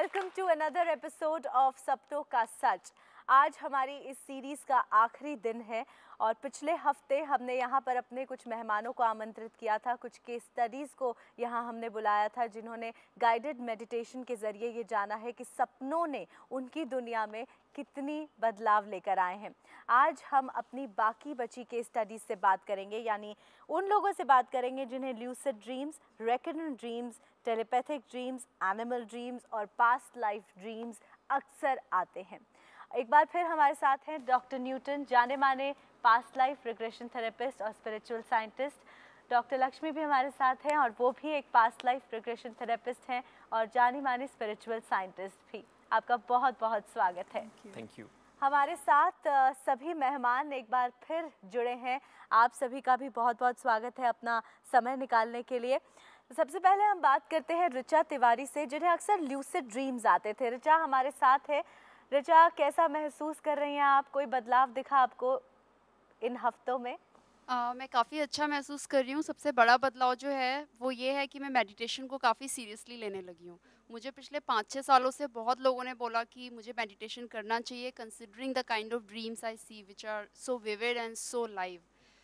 Welcome to another episode of सपनों का सच। आज हमारी इस सीरीज़ का आखिरी दिन है और पिछले हफ्ते हमने यहाँ पर अपने कुछ मेहमानों को आमंत्रित किया था, कुछ केस स्टडीज़ को यहाँ हमने बुलाया था जिन्होंने गाइडेड मेडिटेशन के ज़रिए ये जाना है कि सपनों ने उनकी दुनिया में कितनी बदलाव लेकर आए हैं। आज हम अपनी बाकी बची केस स्टडीज़ से बात करेंगे, यानी उन लोगों से बात करेंगे जिन्हें lucid dreams, recurrent dreams, telepathic dreams, animal dreams और पास्ट लाइफ ड्रीम्स अक्सर आते हैं। एक बार फिर हमारे साथ हैं डॉक्टर न्यूटन, जाने माने पास्ट लाइफ रिग्रेशन थेरेपिस्ट और स्पिरिचुअल साइंटिस्ट। डॉक्टर लक्ष्मी भी हमारे साथ हैं और वो भी एक पास्ट लाइफ रिग्रेशन थेरेपिस्ट हैं और जानी मानी स्पिरिचुअल साइंटिस्ट भी। आपका बहुत बहुत स्वागत है। Thank you. हमारे साथ सभी मेहमान एक बार फिर जुड़े हैं। आप सभी का भी बहुत बहुत स्वागत है अपना समय निकालने के लिए। सबसे पहले हम बात करते हैं ऋचा तिवारी से, जिन्हें अक्सर ल्यूसिड ड्रीम्स आते थे। ऋचा हमारे साथ है। ऋचा, कैसा महसूस कर रही हैं आप? कोई बदलाव दिखा आपको इन हफ्तों में? मैं काफ़ी अच्छा महसूस कर रही हूँ। सबसे बड़ा बदलाव जो है वो ये है कि मैं मेडिटेशन को काफ़ी सीरियसली लेने लगी हूँ। मुझे पिछले 5-6 सालों से बहुत लोगों ने बोला कि मुझे मेडिटेशन करना चाहिए, considering the kind of dreams I see which are so vivid and so live.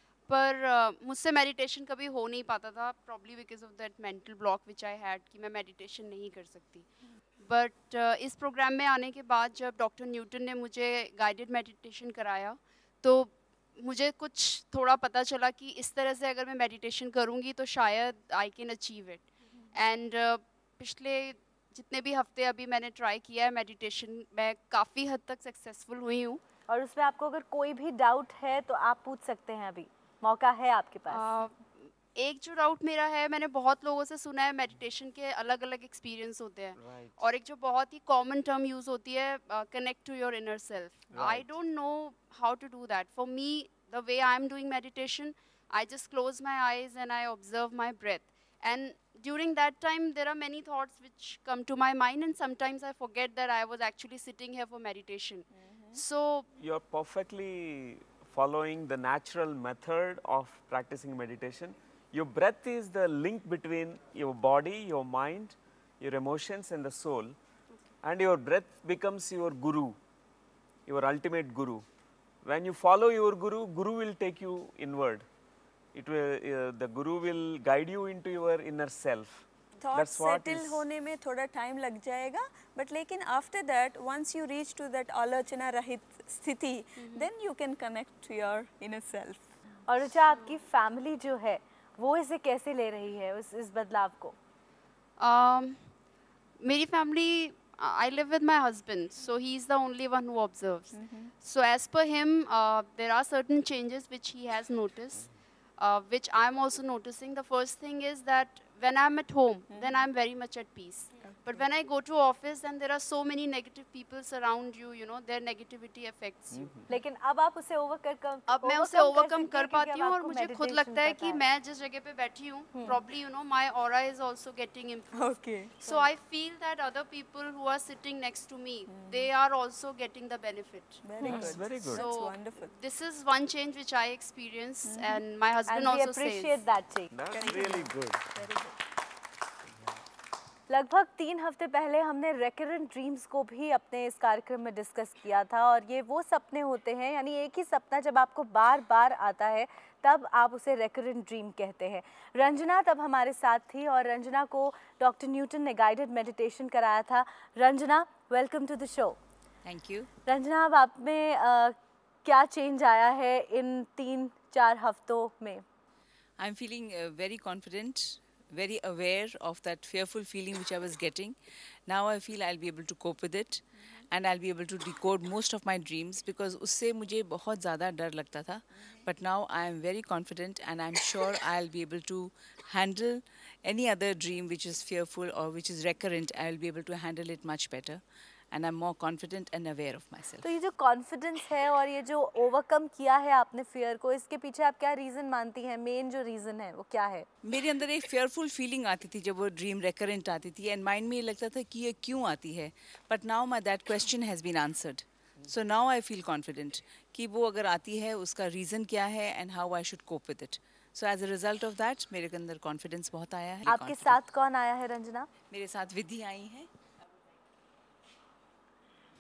पर मुझसे मेडिटेशन कभी हो नहीं पाता था, probably because of that mental block which I had कि मैं मेडिटेशन नहीं कर सकती। बट इस प्रोग्राम में आने के बाद जब डॉक्टर न्यूटन ने मुझे गाइडेड मेडिटेशन कराया तो मुझे कुछ थोड़ा पता चला कि इस तरह से अगर मैं मेडिटेशन करूँगी तो शायद I can achieve it. And पिछले जितने भी हफ्ते अभी मैंने ट्राई किया है मेडिटेशन, मैं काफ़ी हद तक सक्सेसफुल हुई हूँ। और उसमें आपको अगर कोई भी डाउट है तो आप पूछ सकते हैं, अभी मौका है आपके पास। एक जो डाउट मेरा है, मैंने बहुत लोगों से सुना है मेडिटेशन के अलग अलग एक्सपीरियंस होते हैं और एक जो बहुत ही कॉमन टर्म यूज़ होती है, connect to your inner self. I don't know how to do that. For me the way I am doing meditation, I just close my eyes and I observe my breath, and during that time there are many thoughts which come to my mind and sometimes I forget that I was actually sitting here for meditation. So You're perfectly following the natural method of practicing meditation. Your breath is the link between your body, your mind, your emotions and the soul, and your breath becomes your guru, your ultimate guru. When you follow your guru, guru will take you inward. It will, the guru will guide you into your inner self. Thought settle होने में थोड़ा time लग जाएगा, but लेकिन after that once you reach to that आलोचना रहित स्थिति, then you can connect to your inner self. और ऋचा, आपकी फैमिली जो है वो इसे कैसे ले रही है, इस बदलाव को? मेरी family, I live with my husband, so he is the only one who observes. So as per him, there are certain changes which he has noticed, which I am also noticing. The first thing is that when I am at home, then I am very much at peace. But when I go to office and there are so many negative people surround you, you know, their negativity affects you. लेकिन अब आप उसे अब मैं उसे overcome कर पाती हूँ और मुझे खुद लगता है कि मैं जिस जगह पे बैठी हूँ, probably you know my aura is also getting improved. Okay. So I feel that other people who are sitting next to me, they are also getting the benefit. Very good. That's very good. So That's wonderful. this is one change which I experience, and my husband and we also appreciate says. that change. That's really good. Very good. लगभग 3 हफ्ते पहले हमने recurrent dreams को भी अपने इस कार्यक्रम में डिस्कस किया था और ये वो सपने होते हैं, यानी एक ही सपना जब आपको बार बार आता है तब आप उसे रेकरेंट ड्रीम कहते हैं। रंजना तब हमारे साथ थी और रंजना को डॉक्टर न्यूटन ने गाइडेड मेडिटेशन कराया था। Ranjana, welcome to the show. Thank you. Ranjana, अब आप में क्या चेंज आया है इन 3-4 हफ्तों में? I am feeling very confident, very aware of that fearful feeling which I was getting. Now I feel I'll be able to cope with it and I'll be able to decode most of my dreams because उससे मुझे बहुत ज़्यादा डर लगता था. But now I am very confident and I'm sure I'll be able to handle any other dream which is fearful or which is recurrent. I'll be able to handle it much better. And I'm more confident and aware of myself. तो ये जो confidence है और ये जो overcome किया है आपने फियर को, इसके पीछे आप क्या रीज़न मानती हैं? मेन जो रीज़न है वो क्या है? मेरे अंदर एक फेयरफुल फीलिंग आती थी जब वो ड्रीम रेकरेंट आती थी एंड माइंड में ये लगता था कि ये क्यों आती है, but now my that question has been answered. So now I feel confident कि वो अगर आती है उसका रीज़न क्या है and how I should cope with it. So as a result of that मेरे अंदर कॉन्फिडेंस बहुत आया है. आपके साथ कौन आया है रंजना? मेरे साथ विधि आई है.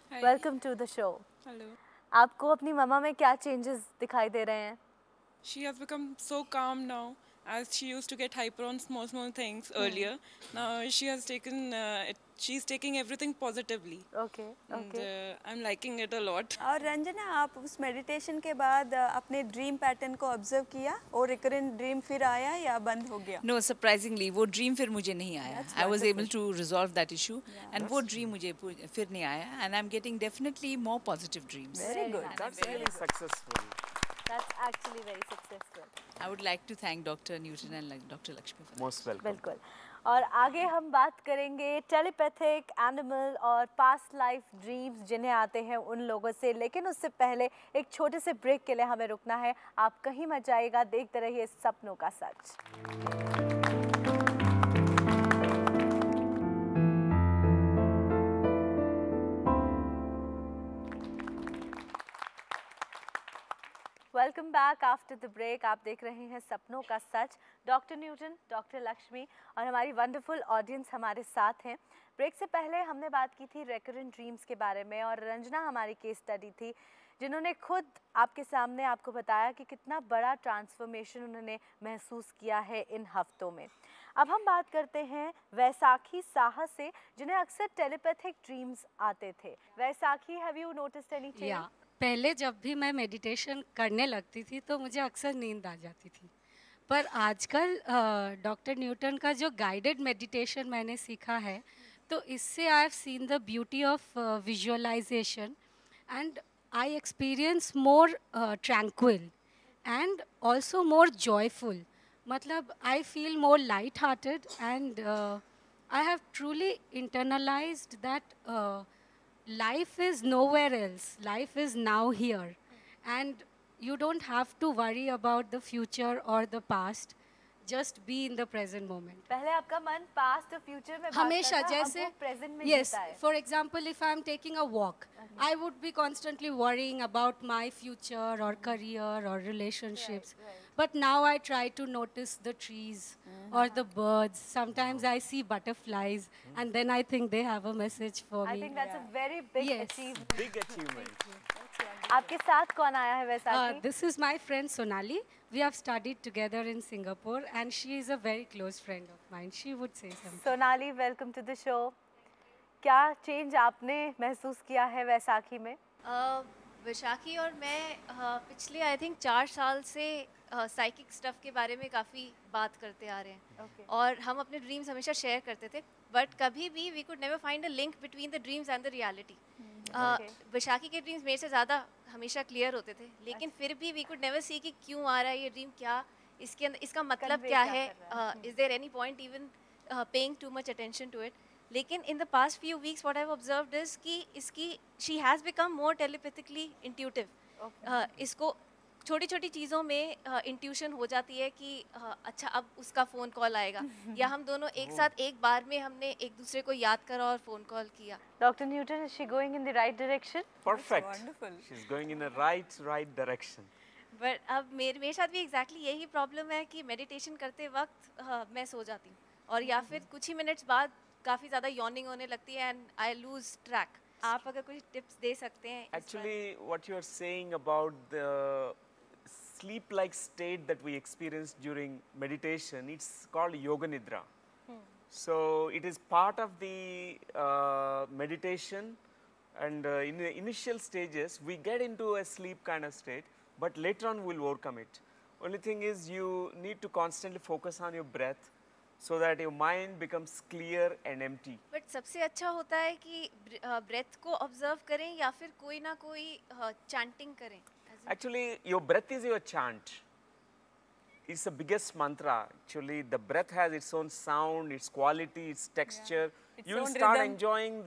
Welcome to the show. Hello. आपको अपनी मम्मा में क्या चेंजेस दिखाई दे रहे हैं? She has become so calm now, as she used to get hyper on small things earlier. Now she has taken she's taking everything positively. Okay And I'm liking it a lot. और रंजना, आप उस meditation के बाद अपने dream pattern को observe किया और recurrent dream फिर आया या बंद हो गया? No, surprisingly, वो ड्रीम फिर मुझे नहीं आया. I was able to resolve that issue, and वो ड्रीम मुझे फिर नहीं आया. And I'm getting definitely more positive dreams. Very good. That's really successful. That's actually very successful. I would like to thank Dr. Newton and Dr. Lakshmi for that. Most welcome. बिल्कुल। और आगे हम बात करेंगे टेलीपैथिक, एनिमल और past life dreams जिन्हें आते हैं उन लोगों से, लेकिन उससे पहले एक छोटे से ब्रेक के लिए हमें रुकना है। आप कहीं मत जाइएगा, देखते रहिए सपनों का सच। Welcome back after the break. आप देख रहे हैं सपनों का सच। डॉक्टर न्यूटन, डॉक्टर लक्ष्मी और हमारी वंडरफुल ऑडियंस हमारे साथ हैं। ब्रेक से पहले हमने बात की थी रिकरेंट ड्रीम्स के बारे में और रंजना हमारी केस स्टडी थी जिन्होंने खुद आपके सामने आपको बताया कि कितना बड़ा ट्रांसफॉर्मेशन उन्होंने महसूस किया है इन हफ्तों में। अब हम बात करते हैं वैसाखी साहा से, जिन्हें अक्सर टेलीपैथिक ड्रीम्स आते थे। Vaisakhi, have you noticed anything? या पहले जब भी मैं मेडिटेशन करने लगती थी तो मुझे अक्सर नींद आ जाती थी, पर आजकल डॉक्टर न्यूटन का जो गाइडेड मेडिटेशन मैंने सीखा है तो इससे I have seen the beauty of visualisation and I experience more tranquil and also more joyful. मतलब I feel more light hearted and I have truly internalised that life is nowhere else. Life is now here. And you don't have to worry about the future or the past. Just be in the present moment. पहले आपका मन past और future में हमेशा जैसे present में yes, जीता है। for example, if I am taking a walk, I would be constantly worrying about my future or career or relationships. But now I try to notice the trees or the birds. Sometimes I see butterflies and then I think they have a message for me. I think that's a very big Yes. achievement. Big achievement. आपके साथ कौन आया है Vaisakhi? This is my friend Sonali. We have studied together in Singapore and she is a very close friend of mine. She would say something. Sonali, welcome to the show. क्या change आपने महसूस किया है वैसाखी में? वैशाखी और मैं पिछले आई थिंक 4 साल से साइकिक स्टफ़ के बारे में काफ़ी बात करते आ रहे हैं और हम अपने ड्रीम्स हमेशा शेयर करते थे, बट कभी भी we could never find a link between the dreams and the reality. Vaishakhi के ड्रीम्स मेरे से ज़्यादा हमेशा क्लियर होते थे, लेकिन फिर भी वी कुड नेवर सी कि क्यों आ रहा है ये ड्रीम, क्या इसके अंदर इसका मतलब क्या है, is there any point even paying too much attention to it. लेकिन in the past few weeks what I have observed is कि इसकी she has become more telepathically intuitive. इसको छोटी छोटी चीज़ों में इंट्यूशन हो जाती है कि अच्छा अब उसका फ़ोन कॉल आएगा, या हम दोनों एक साथ एक बार में हमने एक दूसरे को याद करा और फ़ोन कॉल किया। Doctor Newton, is she going in the right direction? Perfect. wonderful. She's going in the right direction. But अब मेरे साथ भी एग्जैक्टली यही प्रॉब्लम है कि मेडिटेशन करते वक्त मैं सो जाती हूँ और या फिर कुछ ही मिनट्स बाद काफ़ी ज़्यादा यॉर्निंग होने लगती है एंड आई लूज ट्रैक। आप अगर कुछ टिप्स दे सकते हैं? Actually, what you are saying about the sleep-like state that we experience during meditation, it's called Yoga Nidra. So it is part of the meditation, and in the initial stages we get into a sleep kind of state, but later on we'll overcome it. Only thing is you need to constantly focus on your breath so that your mind becomes clear and empty. But सबसे अच्छा होता है कि breath को observe करें या फिर कोई ना कोई चैंटिंग करें। Actually, your breath is your chant. It's the biggest mantra. Actually, the breath has its own sound, its quality, its texture. Its You'll own start rhythm. enjoying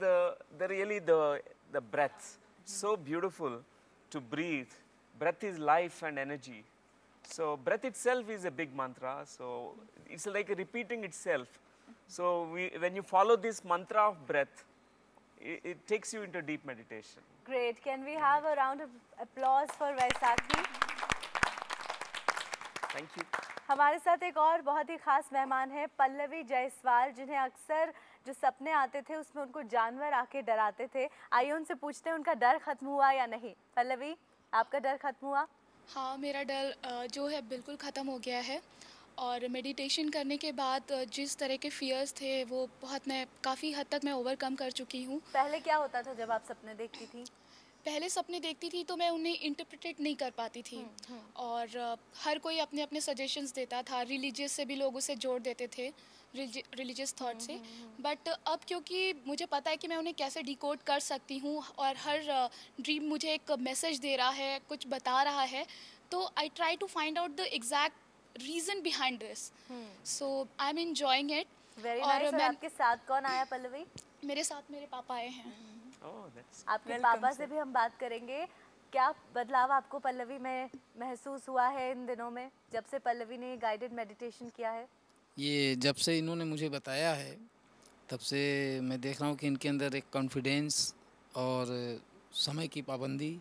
the breath. So beautiful to breathe. Breath is life and energy. So breath itself is a big mantra. So it's like repeating itself. So when you follow this mantra of breath, it takes you into deep meditation. Great. Can we have a round of applause for Vaisakhi? Thank you. हमारे साथ एक और बहुत ही खास मेहमान है पल्लवी जायसवाल, जिन्हें अक्सर जो सपने आते थे उसमें उनको जानवर आके डराते थे। आइए उनसे पूछते हैं उनका डर खत्म हुआ या नहीं। पल्लवी, आपका डर खत्म हुआ? हाँ, मेरा डर जो है बिल्कुल ख़त्म हो गया है। और मेडिटेशन करने के बाद जिस तरह के फ़ियर्स थे वो मैं काफ़ी हद तक मैं ओवरकम कर चुकी हूँ। पहले क्या होता था जब आप सपने देखती थी? पहले सपने देखती थी तो मैं उन्हें इंटरप्रेट नहीं कर पाती थी। और हर कोई अपने अपने सजेशंस देता था, रिलीजियस से भी लोग उसे जोड़ देते थे, रिलीजियस थॉट से। बट अब क्योंकि मुझे पता है कि मैं उन्हें कैसे डिकोड कर सकती हूँ और हर ड्रीम मुझे एक मैसेज दे रहा है, कुछ बता रहा है, तो I try to find out the exact reason behind this. So I am enjoying it. Very nice. और आपके साथ कौन आया पल्लवी? मेरे साथ मेरे पापा आए हैं। आपके पापा से भी हम बात करेंगे। क्या बदलाव आपको पल्लवी में महसूस हुआ है इन दिनों में, जब से पल्लवी ने गाइडेड मेडिटेशन किया है? ये जब से इन्होंने मुझे बताया है तब से मैं देख रहा हूँ कि इनके अंदर एक कॉन्फिडेंस और समय की पाबंदी,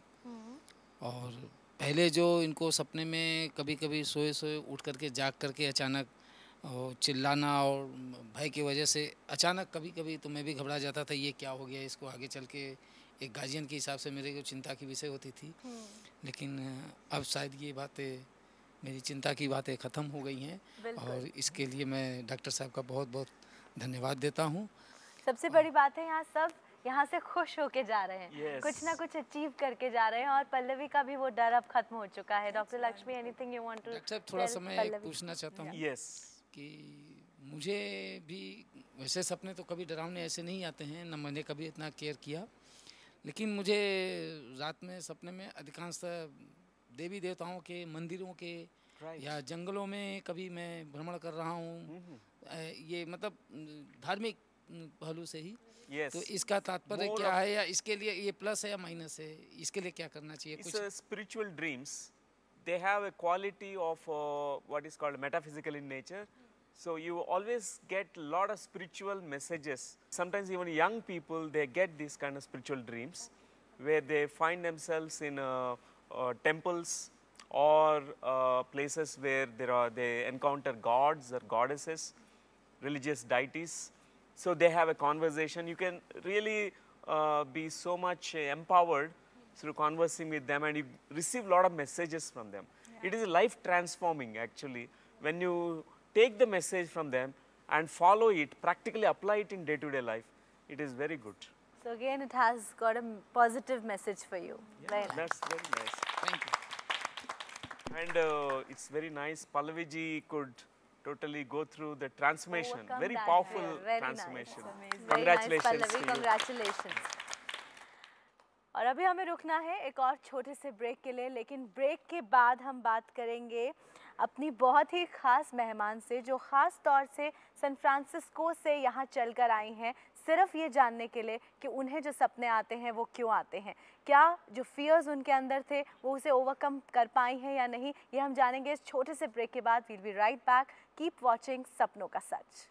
और पहले जो इनको सपने में कभी कभी सोए सोए उठ करके जाग करके अचानक और चिल्लाना और भय की वजह से अचानक कभी कभी तो मैं भी घबरा जाता था, ये क्या हो गया इसको, आगे चल के एक गार्जियन के हिसाब से मेरे को चिंता की विषय होती थी। लेकिन अब शायद ये बातें, मेरी चिंता की बातें ख़त्म हो गई हैं, और इसके लिए मैं डॉक्टर साहब का बहुत बहुत धन्यवाद देता हूँ। सबसे बड़ी बात है यहाँ सब यहाँ से खुश होके जा रहे हैं, कुछ ना कुछ अचीव करके जा रहे हैं, और पल्लवी का भी वो डर अब खत्म हो चुका है। Doctor Lakshmi, anything you want to? Doctor साहब, थोड़ा सा मैं पूछना चाहता हूँ कि मुझे भी वैसे सपने तो कभी डरावने ऐसे नहीं आते हैं, न मैंने कभी इतना केयर किया, लेकिन मुझे रात में सपने में अधिकांशतः देवी देवताओं के मंदिरों के या जंगलों में कभी मैं भ्रमण कर रहा हूँ, ये मतलब धार्मिक पहलू से ही। तो इसका तात्पर्य क्या है, या इसके लिए ये प्लस है या माइनस है, इसके लिए क्या करना चाहिए? कुछ spiritual dreams, they have a quality of what is called metaphysical in nature. So you always get a lot of spiritual messages. Sometimes even young people, they get these kind of spiritual dreams where they find themselves in temples or places where they encounter gods or goddesses, religious deities. So they have a conversation. You can really be so much empowered through conversing with them, and you receive a lot of messages from them. It is life transforming actually when you take the message from them and follow it, practically apply it in day-to-day life. It is very good. So again, it has got a positive message for you. Yeah, that's very nice. Thank you. And it's very nice. Pallavi ji could totally go through the transformation. Very powerful transformation. Nice. Congratulations. Nice, Pallavi, congratulations. और अभी हमें रुकना है एक और छोटे से break के लिए, लेकिन ब्रेक के बाद हम बात करेंगे अपनी बहुत ही ख़ास मेहमान से, जो ख़ास तौर से सैन फ्रांसिस्को से यहाँ चलकर आई हैं, सिर्फ ये जानने के लिए कि उन्हें जो सपने आते हैं वो क्यों आते हैं, क्या जो फियर्स उनके अंदर थे वो उसे ओवरकम कर पाई हैं या नहीं, ये हम जानेंगे इस छोटे से ब्रेक के बाद। We'll be right back. Keep watching सपनों का सच।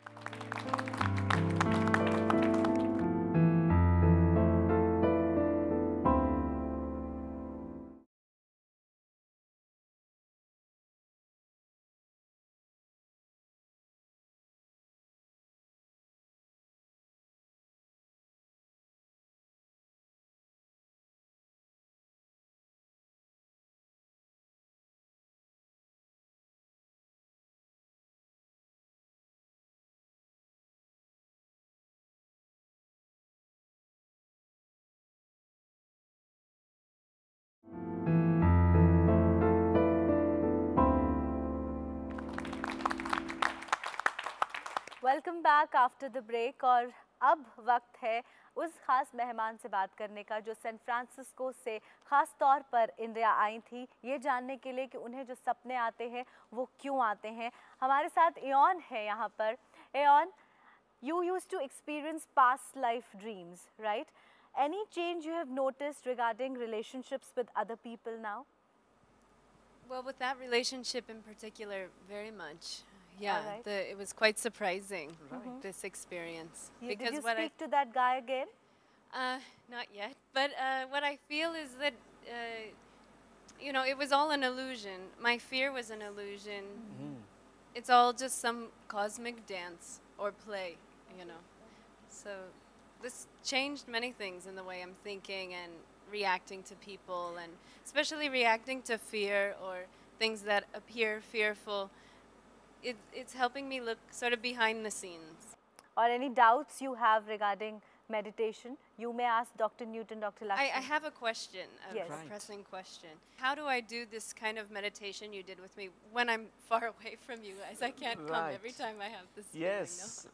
Welcome back after the break. और अब वक्त है उस ख़ास मेहमान से बात करने का जो सैन फ्रांसिस्को से ख़ास तौर पर इंडिया आई थी, ये जानने के लिए कि उन्हें जो सपने आते हैं वो क्यों आते हैं। हमारे साथ एयॉन है यहाँ पर। Aeon, you used to experience past life dreams, right? Any change you have noticed regarding relationships with other people now? Well, with that relationship in particular, very much. Yeah, right. It was quite surprising, this experience. Did you speak to that guy again? Not yet. But what I feel is that, you know, it was all an illusion. My fear was an illusion. it's all just some cosmic dance or play, you know. So this changed many things in the way I'm thinking and reacting to people, and especially reacting to fear or things that appear fearful. It's helping me look sort of behind the scenes. Or any doubts you have regarding meditation, you may ask Dr. Newton, Dr. Lakshmi. I have a question, Yes. a pressing question. How do I do this kind of meditation you did with me when I'm far away from you guys? I can't come every Right. time I have this Yes,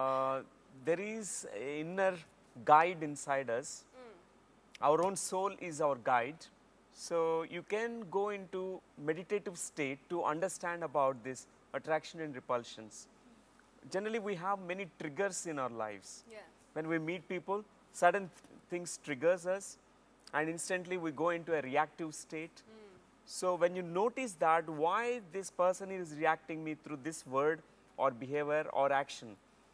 there is an inner guide inside us. Our own soul is our guide. So you can go into meditative state to understand about this attraction and repulsions. Generally, we have many triggers in our lives. Yeah. When we meet people, certain things triggers us, and instantly we go into a reactive state. So when you notice that why this person is reacting me through this word or behavior or action,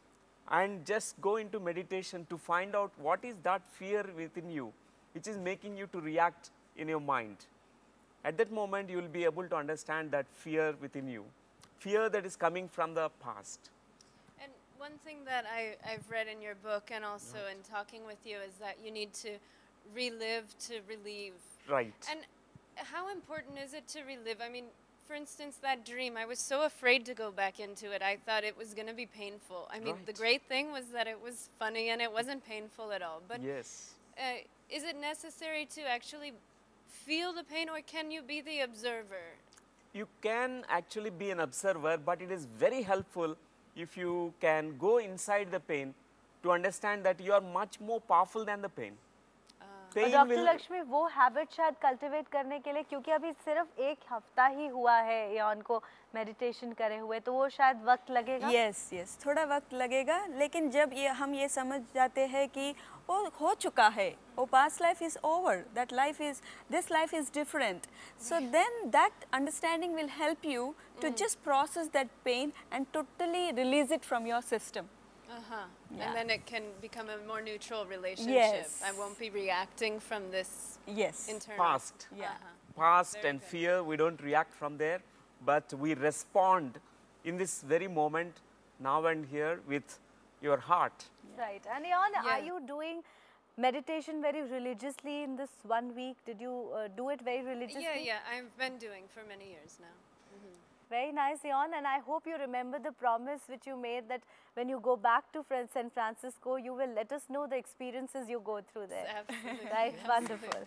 and just go into meditation to find out what is that fear within you which is making you to react in your mind. At that moment, you will be able to understand that fear within you, fear that is coming from the past. And one thing that I've read in your book and also in talking with you is that you need to relive to relieve. Right. And how important is it to relive? I mean, for instance, that dream, I was so afraid to go back into it. I thought it was going to be painful. I mean, the Right. great thing was that it was funny and it wasn't painful at all. But Yes. is it necessary to actually feel the pain, or can you be the observer? You can actually be an observer, but it is very helpful if you can go inside the pain to understand that you are much more powerful than the pain. और doctor Lakshmi वो habit शायद cultivate करने के लिए, क्योंकि अभी सिर्फ एक हफ्ता ही हुआ है यान को मेडिटेशन करे हुए, तो वो शायद वक्त लगेगा. यस, थोड़ा वक्त लगेगा, लेकिन जब हम ये समझ जाते हैं कि वो हो चुका है, वो past life is over, that life is, this life is different, so then that understanding will help you to just process that pain and totally release it from your system. And then it can become a more neutral relationship. Yes. I won't be reacting from this internal Past. Past and fear, we don't react from there, but we respond in this very moment, now and here, with your heart. Right. And Yan, are you doing meditation very religiously in this 1 week? Did you do it very religiously? Yeah, I've been doing for many years now. Very nice, Yan, and I hope you remember the promise which you made that when you go back to San Francisco, you will let us know the experiences you go through there. Absolutely. Right, wonderful.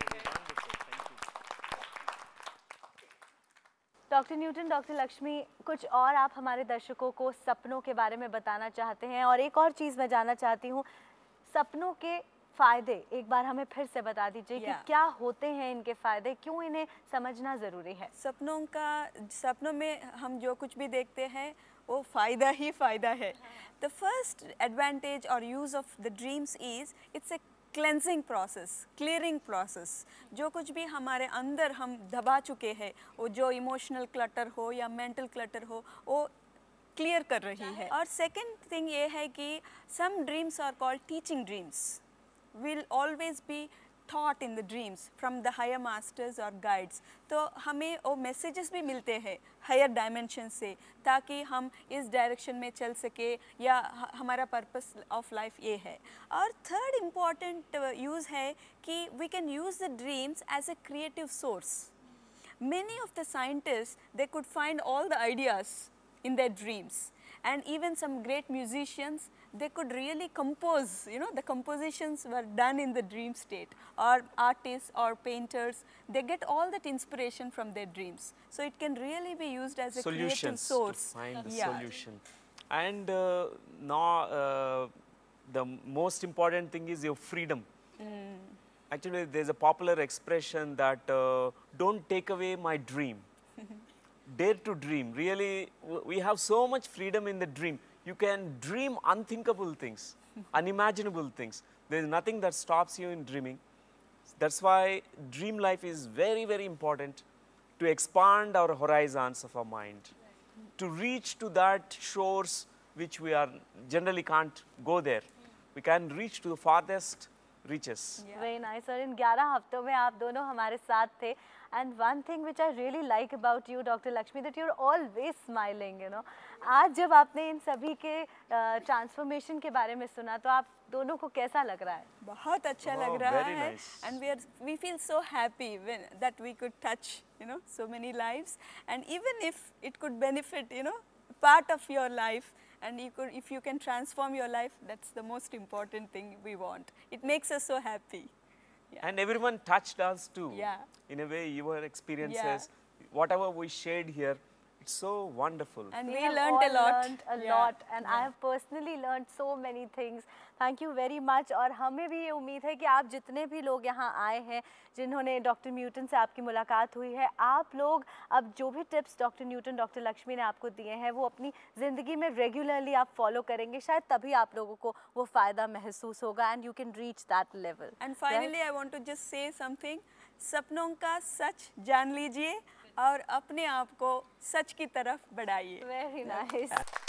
Doctor Newton, doctor Lakshmi, कुछ और आप हमारे दर्शकों को सपनों के बारे में बताना चाहते हैं? और एक और चीज़ मैं जानना चाहती हूँ, सपनों के फ़ायदे एक बार हमें फिर से बता दीजिए कि क्या होते हैं इनके फ़ायदे, क्यों इन्हें समझना ज़रूरी है? सपनों में हम जो कुछ भी देखते हैं वो फ़ायदा ही फ़ायदा है. द फर्स्ट एडवांटेज और use of the dreams is it's a cleansing process, clearing process. जो कुछ भी हमारे अंदर हम दबा चुके हैं, वो जो इमोशनल क्लटर हो या मेंटल क्लटर हो, वो क्लियर कर रही है. और सेकंड थिंग ये है कि some dreams are called teaching dreams, will always be taught in the dreams from the higher masters or guides. तो हमें वो messages भी मिलते हैं higher dimension से, ताकि हम इस direction में चल सके, या हमारा purpose of life ये है. और third important use है कि we can use the dreams as a creative source. Many of the scientists, they could find all the ideas in their dreams, and even some great musicians, they could really compose, you know, the compositions were done in the dream state, or artists or painters, they get all that inspiration from their dreams. So it can really be used as a creative source. To find the solution. And now the most important thing is your freedom. Actually, there's a popular expression that don't take away my dream. Dare to dream. Really, we have so much freedom in the dream. You can dream unthinkable things, unimaginable things. There is nothing that stops you in dreaming. That's why dream life is very, very important to expand our horizons of our mind, to reach to that shores which we are generally can't go there. We can reach to the farthest reaches. Very nice. और इन 11 हफ्तों में आप दोनों हमारे साथ थे. And one thing which I really like about you, Dr. Lakshmi, that you're always smiling, you know. आज जब आपने इन सभी के ट्रांसफॉर्मेशन के बारे में सुना तो आप दोनों को कैसा लग रहा है? बहुत अच्छा लग रहा है and we feel so happy that we could touch, you know, so many lives, and even if it could benefit, you know, part of your life, and if you can transform your life, that's the most important thing we want. It makes us so happy. Yeah. And everyone touched us too. Yeah. In a way, your experiences, whatever we shared here, it's so wonderful. And we learned a lot. And I have personally learned so many things. Thank you very much. और हमें भी ये उम्मीद है कि आप जितने भी लोग यहाँ आए हैं, जिन्होंने डॉक्टर न्यूटन से आपकी मुलाकात हुई है, आप लोग अब जो भी tips doctor Newton, doctor Lakshmi ने आपको दिए हैं, वो अपनी ज़िंदगी में रेगुलरली आप फॉलो करेंगे, शायद तभी आप लोगों को वो फ़ायदा महसूस होगा and you can reach that level. And finally, I want to just say something. सपनों का सच जान लीजिए और अपने आप को सच की तरफ बढ़ाइए. Very nice.